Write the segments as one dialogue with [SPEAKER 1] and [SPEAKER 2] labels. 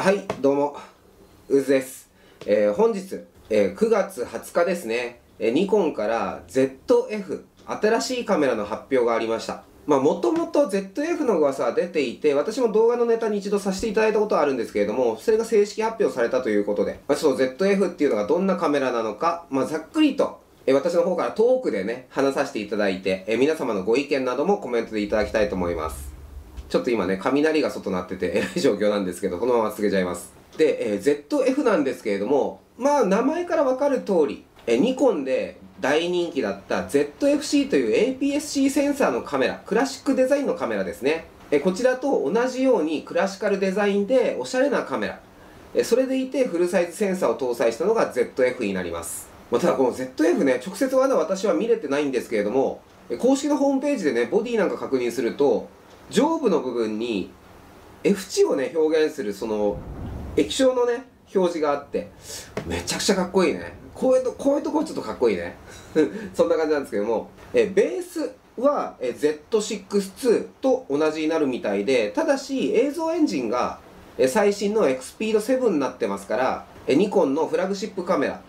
[SPEAKER 1] はい、どうも、うずです。本日、9月20日ですね、ニコンから ZF、新しいカメラの発表がありました。もともと ZF の噂は出ていて、私も動画のネタに一度させていただいたことはあるんですけれども、それが正式発表されたということで、ちょっと ZF っていうのがどんなカメラなのか、ざっくりと、私の方からトークでね、話させていただいて、皆様のご意見などもコメントでいただきたいと思います。ちょっと今ね、雷が外鳴ってて、えらい状況なんですけど、このまま続けちゃいます。で、ZF なんですけれども、名前からわかる通り、ニコンで大人気だった ZFC という APS-C センサーのカメラ、クラシックデザインのカメラですね。こちらと同じようにクラシカルデザインでおしゃれなカメラ。それでいてフルサイズセンサーを搭載したのが ZF になります。ただこの ZF ね、直接まだ私は見れてないんですけれども、公式のホームページでね、ボディなんか確認すると、上部の部分に F 値をね、表現するその液晶のね、表示があって、めちゃくちゃかっこいいね。こういうとこちょっとかっこいいね。そんな感じなんですけども、ベースは Z6-2 と同じになるみたいで、ただし映像エンジンが最新の XPEED7 になってますから、ニコンのフラグシップカメラ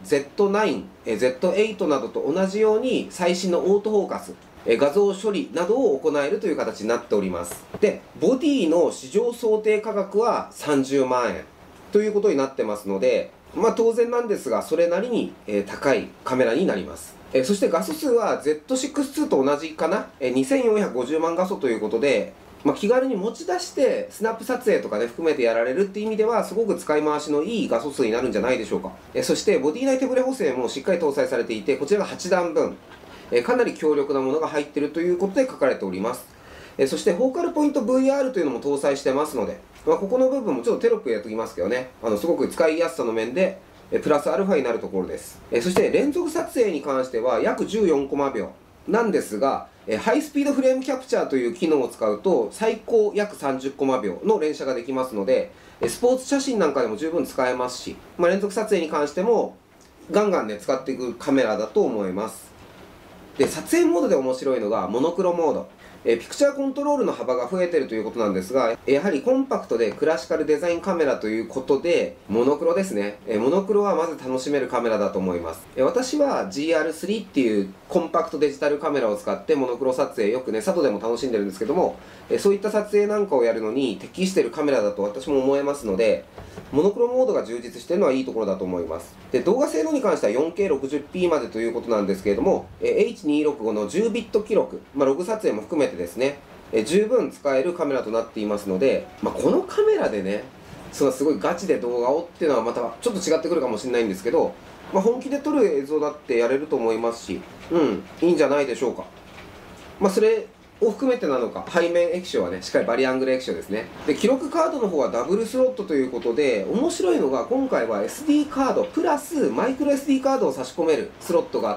[SPEAKER 1] Z9、Z8 などと同じように最新のオートフォーカス、画像処理などを行えるという形になっております。で、ボディの市場想定価格は30万円ということになってますので、当然なんですが、それなりに高いカメラになります。そして画素数は Z6-2 と同じかな、2450万画素ということで、気軽に持ち出してスナップ撮影とかね含めてやられるっていう意味ではすごく使い回しのいい画素数になるんじゃないでしょうか。そしてボディ内手ブレ補正もしっかり搭載されていて、こちらが8段分、かなり強力なものが入っているということで書かれております。そしてフォーカルポイント VR というのも搭載してますので、ここの部分もちょっとテロップやっておきますけどね、すごく使いやすさの面でプラスアルファになるところです。そして連続撮影に関しては約14コマ秒なんですが、ハイスピードフレームキャプチャーという機能を使うと最高約30コマ秒の連写ができますので、スポーツ写真なんかでも十分使えますし、連続撮影に関してもガンガンね使っていくカメラだと思います。で、撮影モードで面白いのがモノクロモード。ピクチャーコントロールの幅が増えているということなんですが、やはりコンパクトでクラシカルデザインカメラということで、モノクロですね。モノクロはまず楽しめるカメラだと思います。私は GR3 っていうコンパクトデジタルカメラを使ってモノクロ撮影よくね、外でも楽しんでるんですけども、そういった撮影なんかをやるのに適しているカメラだと私も思えますので、モノクロモードが充実しているのはいいところだと思います。で、動画性能に関しては 4K60p までということなんですけれども、H265 の10ビット記録、ログ撮影も含めてですね、十分使えるカメラとなっていますので、このカメラでね、すごいガチで動画をっていうのはまたちょっと違ってくるかもしれないんですけど、本気で撮る映像だってやれると思いますし、いいんじゃないでしょうか。それを含めてなのか、背面液晶はね、しっかりバリアングル液晶ですね。で、記録カードの方はダブルスロットということで、面白いのが今回は SD カードプラスマイクロ SD カードを差し込めるスロットがあって、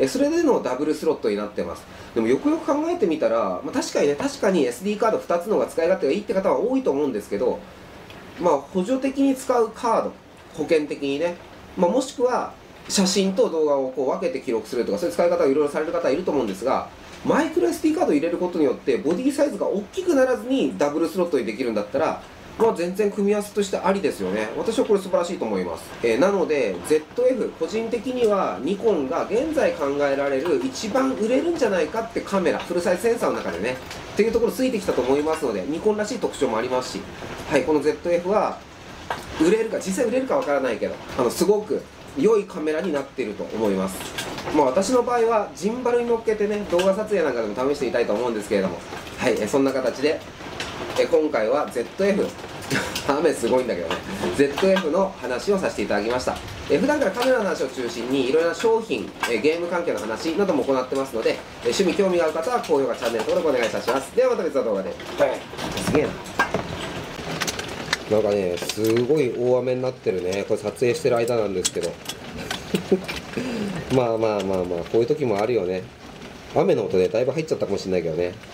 [SPEAKER 1] それでのダブルスロットになってます。でもよくよく考えてみたら、確かに SD カード2つの方が使い勝手がいいって方は多いと思うんですけど、補助的に使うカード、保険的にね、もしくは写真と動画をこう分けて記録するとか、そういう使い方をいろいろされる方はいると思うんですが、マイクロ SD カードを入れることによってボディサイズが大きくならずにダブルスロットにできるんだったら、全然組み合わせとしてありですよね。私はこれ素晴らしいと思います。なので ZF、個人的にはニコンが現在考えられる一番売れるんじゃないかってカメラ、フルサイズセンサーの中でねっていうところついてきたと思いますので、ニコンらしい特徴もありますし、この ZF は売れるか、実際売れるかわからないけど、すごく良いカメラになっていると思います。私の場合はジンバルに乗っけてね、動画撮影なんかでも試してみたいと思うんですけれども、そんな形で今回は ZF 雨すごいんだけどね、 ZF の話をさせていただきました。普段からカメラの話を中心にいろいろな商品、ゲーム関係の話なども行ってますので、趣味興味がある方は高評価、チャンネル登録お願いいたします。ではまた別の動画で。すげえな、なんかね、すごい大雨になってるね。これ撮影してる間なんですけどこういう時もあるよね。雨の音でだいぶ入っちゃったかもしれないけどね。